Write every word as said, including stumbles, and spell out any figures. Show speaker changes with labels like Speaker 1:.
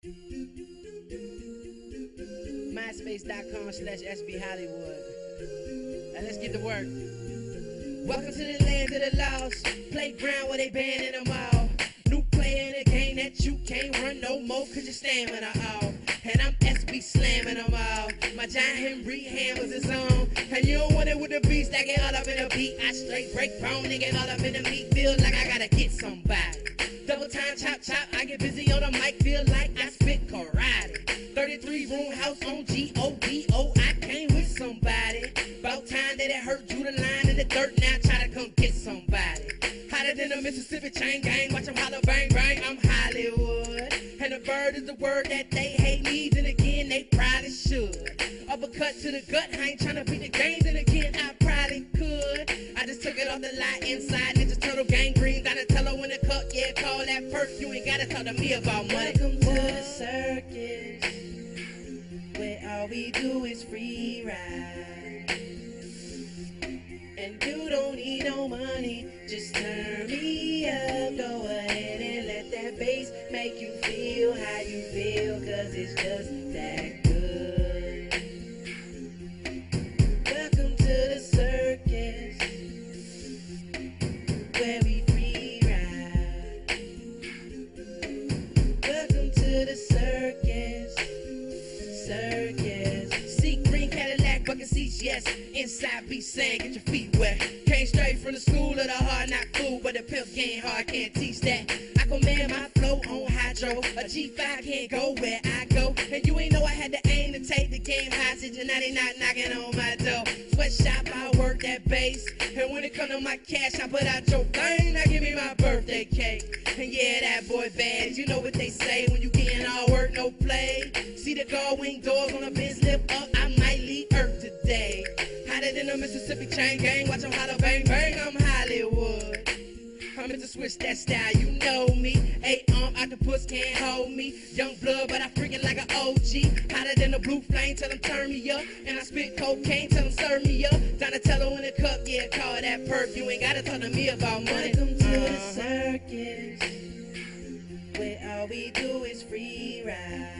Speaker 1: MySpace.com slash SB Hollywood. Now let's get to work. Welcome to the land of the lost, playground where they banning them all. New player in the game that you can't run no more cause your stamina off. And I'm S B slamming them all. My giant Henry hammers is on. And you don't want it with the beat, stack it all up in a beat. I straight break bone, nigga, all up in the meat. Feel like I gotta get somebody. Double time, chop, chop, I get busy on the mic. Feel like I spit karate. thirty-three room house on G O D O. I came with somebody. About time that it hurt you to line in the dirt. Now try to come get somebody. Hotter than a Mississippi chain gang. Watch them holler bang bang. I'm Hollywood. And the bird is the word that they hate needs. And again, they probably should. Uppercut to the gut. I ain't tryna beat the games. And again, I probably could. I just took it off the lot inside. Ninja Turtle gang green. Donatello in the cup. Yeah, call that perk. You ain't gotta talk to me about money. Welcome to the circus, where all we do is free ride. And you don't need no money, just turn me up. Go ahead and let that bass make you feel how you feel, cause it's just that good. Welcome to the circus, where we free ride. Welcome to the circus, circus. See green Cadillac, bucket seats, yes. Inside be saying, get your feet wet. Came straight from the school of the hard knock fool, but the pimp game hard, can't teach that. I command my flow on hydro. A G five can't go where I go. And you ain't know I had to aim to take the game hostage, and now they not knocking on my door. Sweatshop, I work that bass. And when it come to my cash, I put out your thing. Now give me my birthday cake. And yeah, that boy bad. You know what they say when you getting all work, no play. See the guard wing doors on the Benz lift up. I might leave Earth today. Hotter than a Mississippi chain gang. Watch them holler bang bang. I'm Hollywood. I'm to switch that style, you know me. Eight arm octopus can't hold me. Young blood, but I freaking like an O G. Hotter than a blue flame, tell them turn me up. And I spit cocaine, tell them serve me up. Donatello in the cup, yeah, call that perk. You ain't gotta talk to me about money. Welcome to uh-huh. the circus, where all we do is free ride.